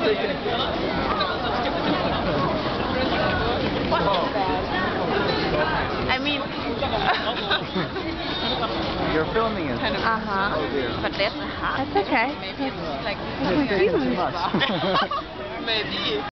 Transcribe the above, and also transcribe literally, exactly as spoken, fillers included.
I mean, you're filming it. kind of. Uh huh. Oh dear. But that's hot. That's okay. Maybe it's like Too much. maybe.